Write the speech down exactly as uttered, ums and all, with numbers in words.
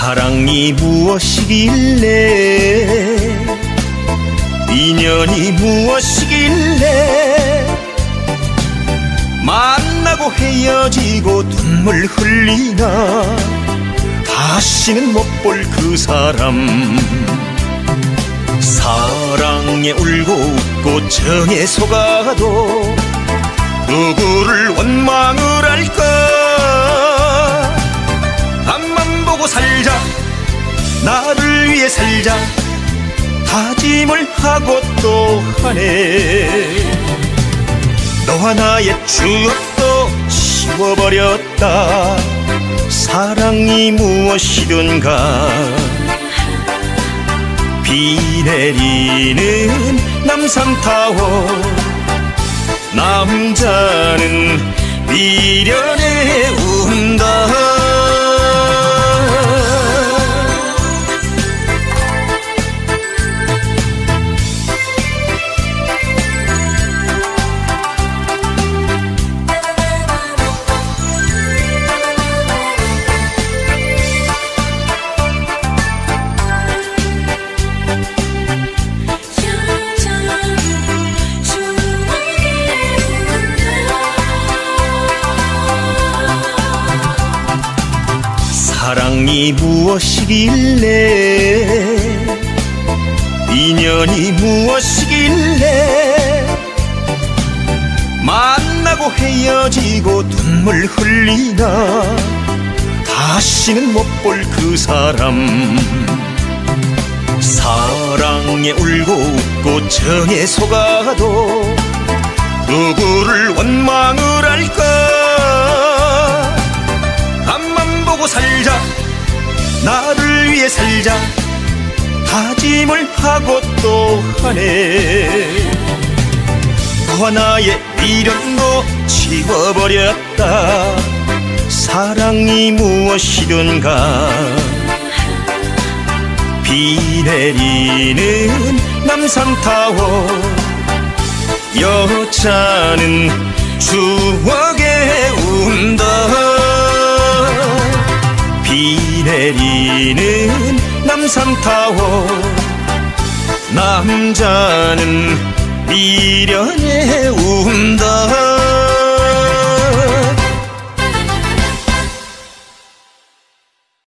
사랑이 무엇이길래, 인연이 무엇이길래, 만나고 헤어지고 눈물 흘리나 다시는 못 볼 그 사람. 사랑에 울고 웃고 정에 속아도 누구를 원망을 할까. 앞만 보고 살자, 나를 위해 살자, 다짐을 하고 또 하네. 너와 나의 추억도 지워버렸다. 사랑이 무엇이든가. 비 내리는 남산타워, 남자는 미련에 운다. 사랑이 무엇이길래, 인연이 무엇이길래, 만나고 헤어지고 눈물 흘리나 다시는 못 볼 그 사람. 사랑에 울고 웃고 정에 속아도 누구를 원망을 할까. 앞만 보고 살자, 나를 위해 살자, 다짐을 하고 또 하네. 너와 나의 미련도 지워버렸다. 사랑이 무엇이든가. 비 내리는 남산타워, 여자는 추억에 운다. 비 내리는 남산타워, 남자는 미련에 운다.